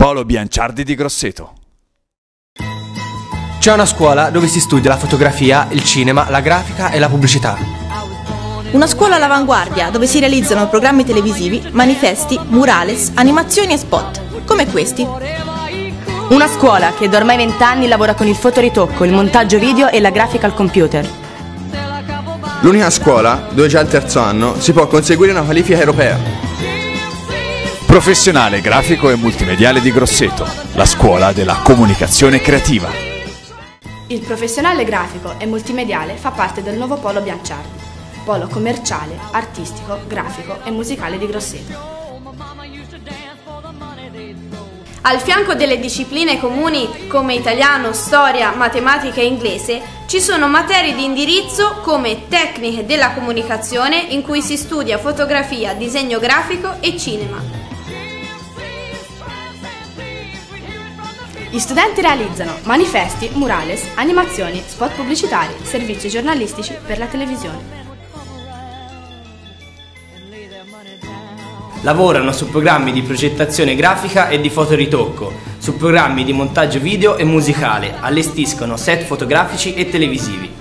Polo Bianciardi di Grosseto. C'è una scuola dove si studia la fotografia, il cinema, la grafica e la pubblicità. Una scuola all'avanguardia dove si realizzano programmi televisivi, manifesti, murales, animazioni e spot, come questi. Una scuola che da ormai 20 anni lavora con il fotoritocco, il montaggio video e la grafica al computer. L'unica scuola dove già al terzo anno si può conseguire una qualifica europea. Professionale grafico e multimediale di Grosseto, la scuola della comunicazione creativa. Il professionale grafico e multimediale fa parte del nuovo Polo Bianciardi, polo commerciale, artistico, grafico e musicale di Grosseto. Al fianco delle discipline comuni come italiano, storia, matematica e inglese, ci sono materie di indirizzo come tecniche della comunicazione in cui si studia fotografia, disegno grafico e cinema. Gli studenti realizzano manifesti, murales, animazioni, spot pubblicitari, servizi giornalistici per la televisione. Lavorano su programmi di progettazione grafica e di fotoritocco, su programmi di montaggio video e musicale, allestiscono set fotografici e televisivi.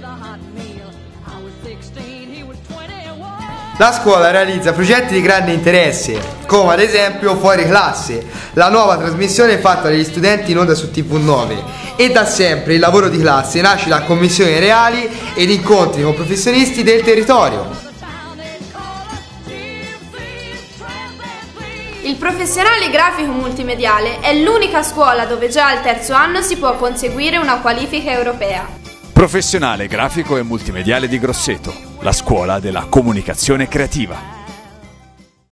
La scuola realizza progetti di grande interesse, come ad esempio Fuori Classe, la nuova trasmissione fatta dagli studenti in onda su TV9, e da sempre il lavoro di classe nasce da commissioni reali ed incontri con professionisti del territorio. Il professionale grafico multimediale è l'unica scuola dove già al terzo anno si può conseguire una qualifica europea. Professionale grafico e multimediale di Grosseto, la scuola della comunicazione creativa.